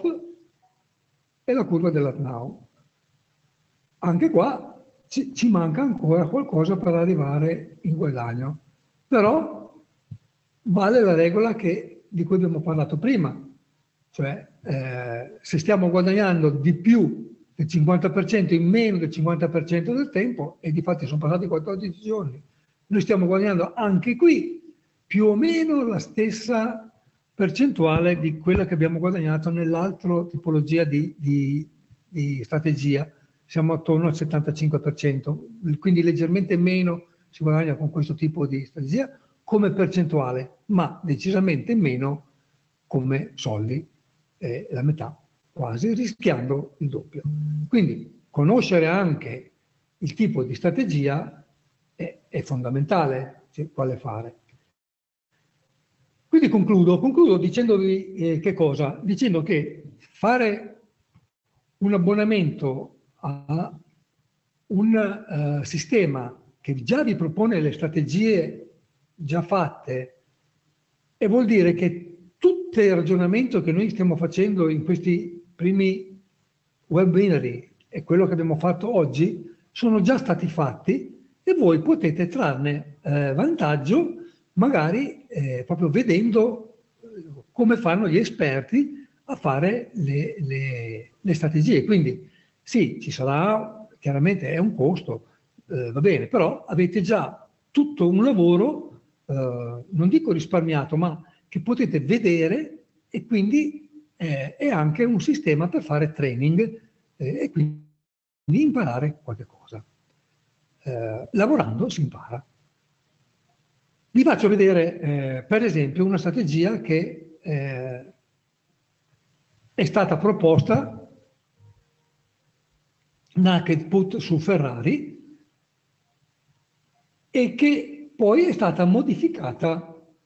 e la curva dell'Atnau. Anche qua ci, ci manca ancora qualcosa per arrivare in guadagno, però vale la regola che, di cui abbiamo parlato prima, cioè eh, se stiamo guadagnando di più del cinquanta per cento in meno del cinquanta per cento del tempo, e di fatti sono passati quattordici giorni, noi stiamo guadagnando anche qui più o meno la stessa percentuale di quella che abbiamo guadagnato nell'altra tipologia di, di, di strategia. Siamo attorno al settantacinque per cento, quindi leggermente meno si guadagna con questo tipo di strategia come percentuale, ma decisamente meno come soldi, eh, la metà quasi, rischiando il doppio. Quindi conoscere anche il tipo di strategia è, è fondamentale, cioè, quale fare. Quindi concludo, concludo dicendovi eh, che cosa? Dicendo che fare un abbonamento a un uh, sistema che già vi propone le strategie già fatte, e vuol dire che tutto il ragionamento che noi stiamo facendo in questi primi webinar e quello che abbiamo fatto oggi sono già stati fatti e voi potete trarne eh, vantaggio magari eh, proprio vedendo come fanno gli esperti a fare le, le, le strategie. Quindi sì, ci sarà, chiaramente è un costo, eh, va bene, però avete già tutto un lavoro, eh, non dico risparmiato, ma che potete vedere, e quindi eh, è anche un sistema per fare training eh, e quindi imparare qualche cosa. Eh, lavorando si impara. Vi faccio vedere, eh, per esempio, una strategia che eh, è stata proposta naked put su Ferrari e che poi è stata modificata.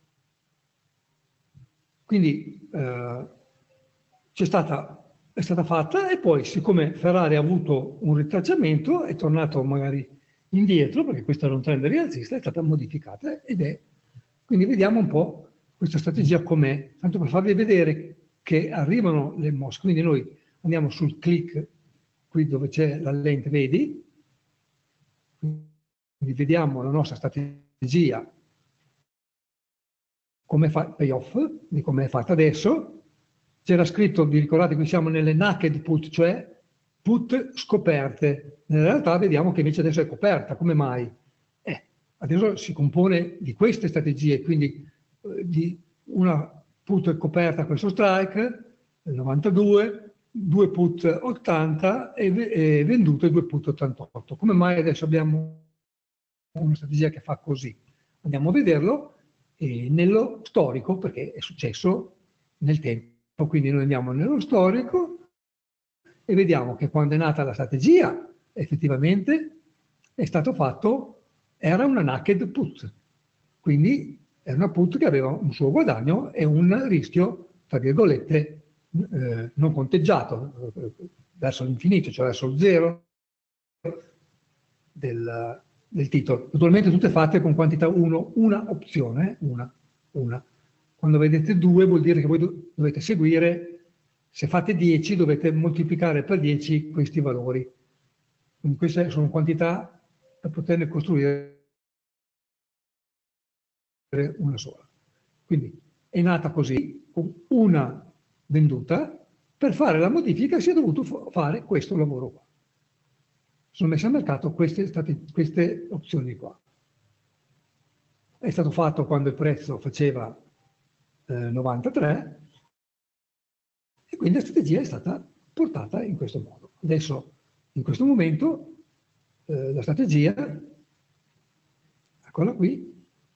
Quindi eh, c'è stata, è stata fatta e poi, siccome Ferrari ha avuto un ritracciamento, è tornato magari indietro, perché questo era un trend rialzista, è stata modificata ed è... Quindi vediamo un po' questa strategia com'è, tanto per farvi vedere che arrivano le mosse. Quindi noi andiamo sul click, qui dove c'è la lente, vedi? Quindi vediamo la nostra strategia, come fa il payoff, di come è fatta adesso. C'era scritto, vi ricordate, qui siamo nelle naked put, cioè put scoperte. Nella realtà vediamo che invece adesso è coperta. Come mai? Eh, adesso si compone di queste strategie, quindi eh, di una put coperta a questo strike, novantadue, due put ottanta e, e vendute due put ottantotto. Come mai adesso abbiamo una strategia che fa così. Andiamo a vederlo eh, nello storico, perché è successo nel tempo. Quindi noi andiamo nello storico e vediamo che quando è nata la strategia, effettivamente è stato fatto, era una naked put, quindi è una put che aveva un suo guadagno e un rischio, tra virgolette, eh, non conteggiato, eh, verso l'infinito, cioè verso il zero del, del titolo. Naturalmente tutte fatte con quantità uno, una opzione, una, una. Quando vedete due vuol dire che voi do dovete seguire, se fate dieci dovete moltiplicare per dieci questi valori. Quindi queste sono quantità per poterne costruire una sola. Quindi è nata così, con una venduta. Per fare la modifica si è dovuto fare questo lavoro qua. Sono messe al mercato queste, state, queste opzioni qua. È stato fatto quando il prezzo faceva eh, novantatré e quindi la strategia è stata portata in questo modo. Adesso, in questo momento, eh, la strategia, eccola qui,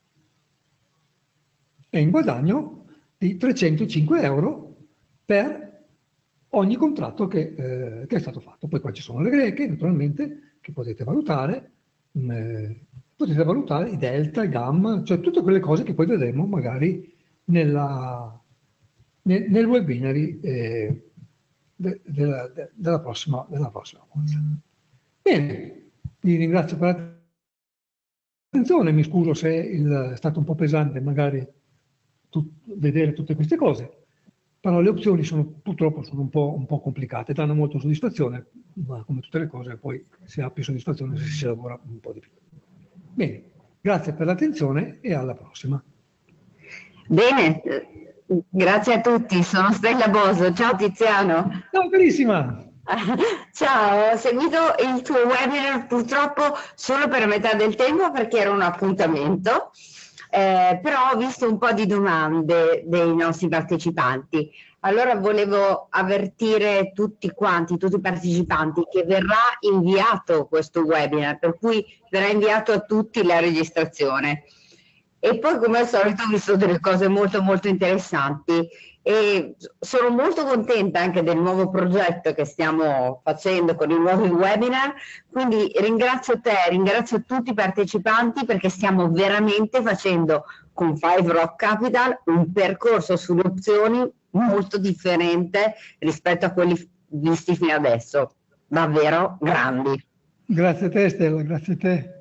è in guadagno di trecentocinque euro per ogni contratto che, eh, che è stato fatto. Poi qua ci sono le greche, naturalmente, che potete valutare, mh, potete valutare i delta, i gamma, cioè tutte quelle cose che poi vedremo magari nella, nel, nel webinar eh, de, de, de, della, prossima, della prossima volta. Bene, vi ringrazio per l'attenzione, mi scuso se il, è stato un po' pesante magari tut, vedere tutte queste cose. Però le opzioni sono, purtroppo sono un po', un po' complicate, danno molto soddisfazione, ma come tutte le cose poi si ha più soddisfazione se si lavora un po' di più. Bene, grazie per l'attenzione e alla prossima. Bene, grazie a tutti, sono Stella Boso, ciao Tiziano. Ciao carissima. Ciao, ho seguito il tuo webinar purtroppo solo per metà del tempo perché era un appuntamento. Eh, però ho visto un po' di domande dei nostri partecipanti, allora volevo avvertire tutti quanti, tutti i partecipanti che verrà inviato questo webinar, per cui verrà inviato a tutti la registrazione. E poi come al solito ho visto delle cose molto molto interessanti e sono molto contenta anche del nuovo progetto che stiamo facendo con i nuovi webinar, quindi ringrazio te, ringrazio tutti i partecipanti perché stiamo veramente facendo con Five Rock Capital un percorso sulle opzioni molto differente rispetto a quelli visti fino adesso, davvero grandi. Grazie a te Stella, grazie a te.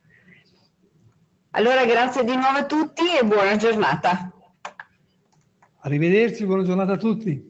Allora grazie di nuovo a tutti e buona giornata. Arrivederci, buona giornata a tutti.